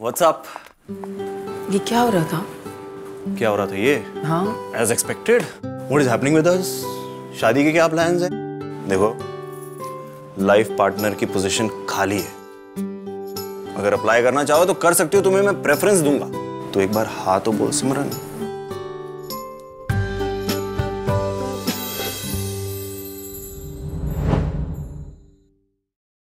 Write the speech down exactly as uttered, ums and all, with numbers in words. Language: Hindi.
What's up? ये क्या हो रहा था? क्या हो रहा था ये? हाँ? As expected. What is happening with us? शादी के क्या प्लान्स हैं? देखो, लाइफ पार्टनर की पोजीशन खाली है। अगर अप्लाई करना चाहो तो कर सकती हो, तुम्हें मैं प्रेफरेंस दूंगा। तो एक बार हाँ तो बोल सिमरन।